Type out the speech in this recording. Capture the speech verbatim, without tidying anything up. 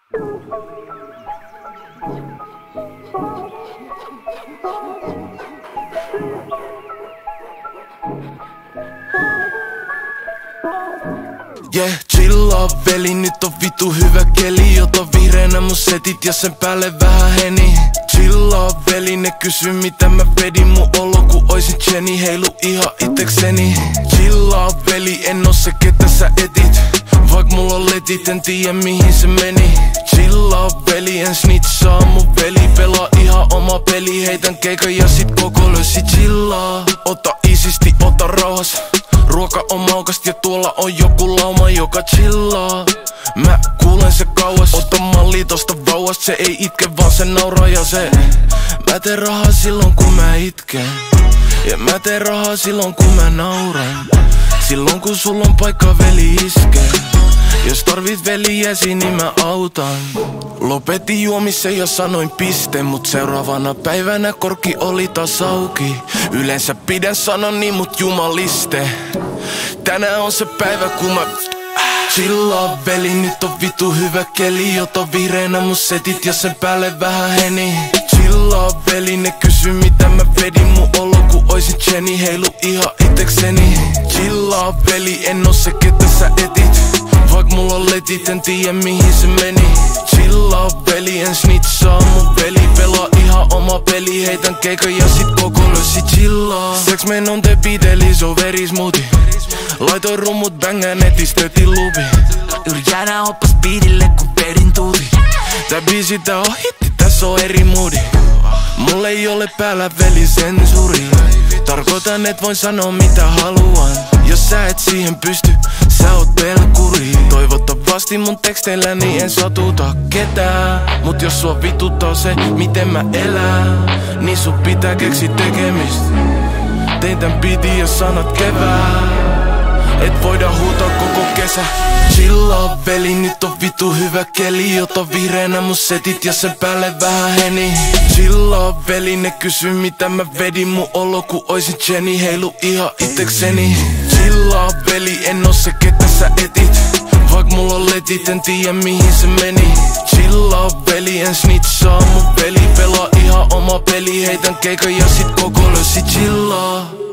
Yeah, chillaa veli, nyt on vitu hyvä keli. Ota vihreänä mun setit ja sen päälle vähän heni. Chillaa veli, ne kysy mitä mä vedin. Mun olo ku oisin Jenny, heilu ihan itekseni. Chillaa veli, en oo se ketä sä etit. Vaik mulla on letit, en tiedä mihin se meni. Chillaa veli, en snitchaa mun veli. Pelaa ihan oma peli, heitän keikan ja sit koko lössi. Chillaa, ota isisti, ota rauhas. Ruoka on maukast ja tuolla on joku lauma, joka chillaa. Mä kuulen se kauas, ota malli tosta vauvasta. Se ei itke vaan se nauraa ja se. Mä teen rahaa silloin kun mä itken. Ja mä teen rahaa silloin kun mä nauran. Silloin kun sulla on paikka veli iskee. Jos tarvit veliäsi niin mä autan. Lopetin juomisen ja sanoin piste. Mut seuraavana päivänä korki oli taas auki. Yleensä pidän sanoni mut jumaliste. Tänään on se päivä kun mä chillaa veli, nyt on vitu hyvä keli. Ota vihreänä mun setit ja sen päälle vähän heni. Chillaa veli, ne kysy mitä mä vedin. Mun olo ku oisin Jenny, heilu ihan itekseni. Chillaa veli, en oo se ketä sä etit. Vaik mulla on letit, en tiedä mihin se meni. Chillaa veli, en snitchaa mun veli. Pelaa ihan oma peli, heitän keikan ja sit koko lössi. Chillaa, seks men on the beat eli se on verismoothie. Laitoin rummut bängää netistä tötin lupi. Yrjänä hoppas beatille kun vedin tuuti. Tää biisi tää on hitti, tässä on eri moodi. Mulla ei ole päällä veli sensuuri. Tarkoitan et voin sanoa mitä haluan. Jos sä et siihen pysty, sä oot pelkuri. Toivottavasti mun teksteilläni en satuta ketään. Mut jos sua vituttaa se miten mä elän, niin sun pitää keksi tekemistä. Tein tän beatin ja sanat kevää. Et voida huutaa koko kesä. Chillaa veli, nyt on vitu hyvä keli. Ota vihreänä mun setit ja sen päälle vähän heni. Chillaa veli, ne kysy mitä mä vedin. Mun olo ku oisin Jenny, heilu ihan itekseni. Chillaa veli, en oo se ketä sä etit. Vaik mulla on letit, en tiedä mihin se meni. Chillaa veli, en snitchaa mun veli. Pelaa ihan oma peli, heitän keikan ja sit koko lössi. Chillaa.